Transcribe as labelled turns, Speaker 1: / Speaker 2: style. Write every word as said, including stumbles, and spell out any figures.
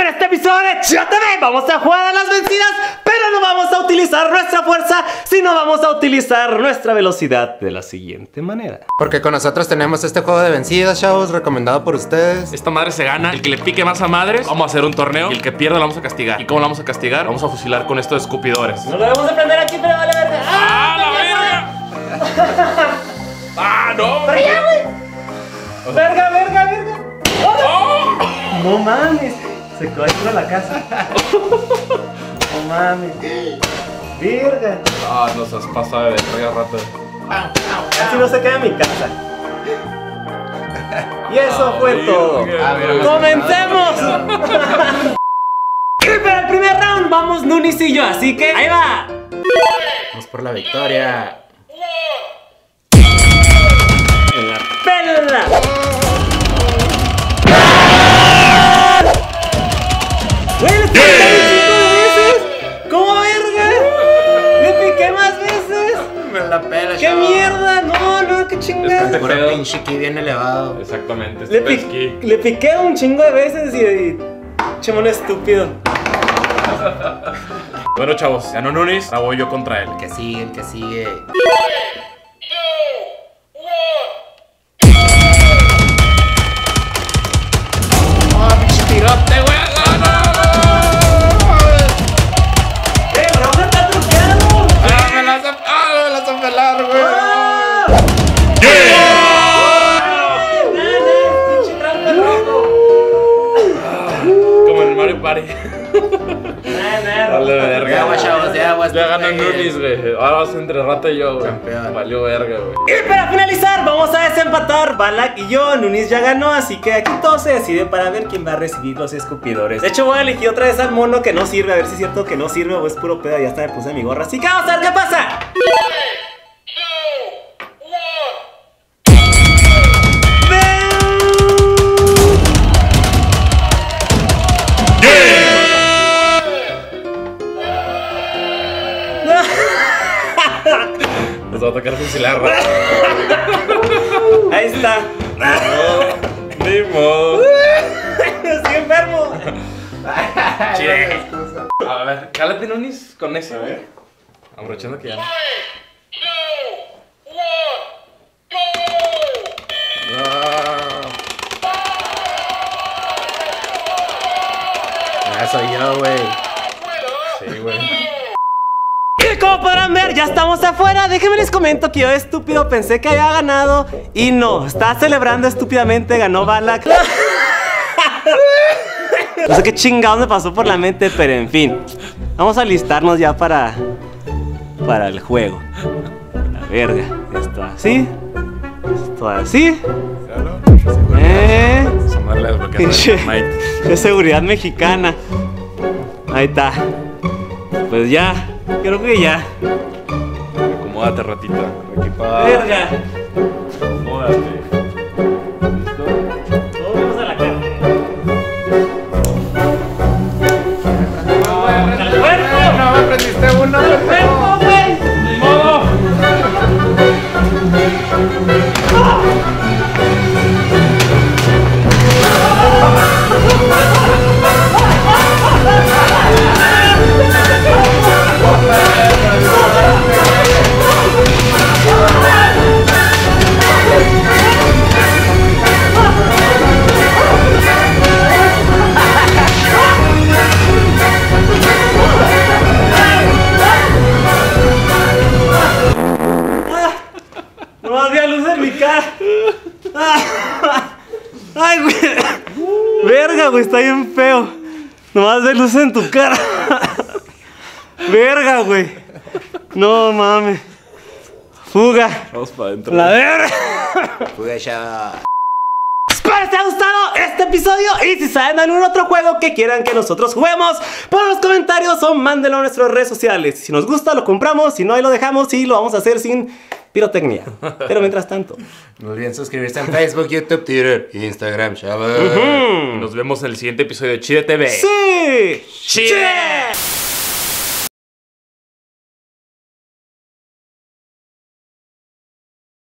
Speaker 1: en este episodio de Chido T V vamos a jugar a las vencidas, pero no vamos a utilizar nuestra fuerza, sino vamos a utilizar nuestra velocidad de la siguiente manera.
Speaker 2: Porque con nosotros tenemos este juego de vencidas, chavos, recomendado por ustedes.
Speaker 3: Esta madre se gana, el que le pique más a madres, vamos a hacer un torneo y el que pierda lo vamos a castigar. ¿Y cómo lo vamos a castigar? Vamos a fusilar con estos escupidores.
Speaker 1: No lo debemos de prender aquí, pero vale verga.
Speaker 3: ¡Ah, la verga! ¡Ah, no!
Speaker 1: ¡Para allá, güey! ¡Verga, verga, verga!
Speaker 3: ¡Oh!
Speaker 1: No mames, se quedó ahí toda la casa. No mames. Verga.
Speaker 3: Ah, no seas pasada de verga, rato.
Speaker 1: Así no se queda en mi casa. Y eso fue todo.
Speaker 2: A ver,
Speaker 1: ¡comencemos! Y para el primer round vamos Nunis y yo, así que ahí va.
Speaker 2: Vamos por la victoria.
Speaker 1: En la pela. Güey, le piqué un chingo de veces. ¿Cómo verga? Le piqué más veces.
Speaker 2: Me la pela,
Speaker 1: ¡Qué mierda! No, no, qué chingada.
Speaker 3: Este
Speaker 2: Puro
Speaker 3: pedo.
Speaker 2: pinche ki bien elevado.
Speaker 3: Exactamente,
Speaker 1: Le,
Speaker 3: este
Speaker 1: pi
Speaker 3: pesqui.
Speaker 1: le piqué un chingo de veces y, y chemón estúpido.
Speaker 3: Bueno, chavos, ganó Nunis, ahora voy yo contra él.
Speaker 2: El que sigue, el que sigue. ¡Oh, pinche tirote, güey! ¡No, no, no!
Speaker 1: ¡Eh, Raúl está truqueado!
Speaker 2: ¡Ah, me la hace, ah, me la hace pelar, güey!
Speaker 1: ¡Ah! ¡Pinche trampa, loco!
Speaker 3: Como en el Mario Party.
Speaker 1: Nah, nah,
Speaker 3: Dale,
Speaker 1: Raúl.
Speaker 3: verga.
Speaker 2: De agua, chavos, de agua.
Speaker 3: Ya ganó
Speaker 2: este,
Speaker 3: Nunis, güey. Ahora vas entre Rata y yo, güey.
Speaker 2: Campeón.
Speaker 3: Valió verga, güey.
Speaker 1: Y para finalizar, vamos a desempatar. Balak y yo, Nunis ya ganó, así que aquí todo se decide para ver quién va a recibir los escupidores. De hecho, voy a elegir otra vez al mono que no sirve, a ver si es cierto que no sirve o es puro pedo. Ya hasta me puse mi gorra, así que vamos a ver qué pasa.
Speaker 3: Nos va a tocar fusilar, Rata.
Speaker 1: Ahí está.
Speaker 3: No, ni modo.
Speaker 1: Estoy enfermo.
Speaker 3: Che. A ver, cálate, Nunis, con ese, güey. Aprovechando que ya no.
Speaker 2: Ya soy yo, güey.
Speaker 3: Sí, güey.
Speaker 1: Y como podrán ver, ya estamos afuera. Déjenme les comento que yo estúpido pensé que había ganado y no, está celebrando estúpidamente, ganó Balak. No sé qué chingados me pasó por la mente, pero en fin. Vamos a listarnos ya para para el juego. La verga, esto así. Esto así. Eh,
Speaker 3: Esa madre la desbloqueaste
Speaker 1: pinche
Speaker 3: de Mike.
Speaker 1: de seguridad mexicana. Ahí está. Pues ya, creo que ya.
Speaker 3: Acomódate, Ratita. Equipada.
Speaker 1: Verga.
Speaker 3: Acomódate. ¿Listo?
Speaker 1: Todos vamos a la cara. ¡Al cuerpo!
Speaker 2: No, me prendiste uno,
Speaker 1: ¡Al cuerpo, güey!
Speaker 3: ¡Ni modo!
Speaker 1: No había luz en mi cara. Ay, güey. Verga, güey, está bien feo. Nomás ve luz en tu cara. Verga, güey. No mames. Fuga.
Speaker 3: Vamos para adentro.
Speaker 1: La verga.
Speaker 2: Fuga, ya.
Speaker 1: Espero les haya gustado este episodio. Y si saben de algún otro juego que quieran que nosotros juguemos, ponlo en los comentarios o mándenlo a nuestras redes sociales. Si nos gusta, lo compramos. Si no, ahí lo dejamos y lo vamos a hacer sin pirotecnia. Pero mientras tanto,
Speaker 2: No olviden suscribirse en Facebook, YouTube, Twitter, Instagram, chavos.
Speaker 3: Nos vemos en el siguiente episodio de Chido T V.
Speaker 1: ¡sí!
Speaker 3: ¡Chido!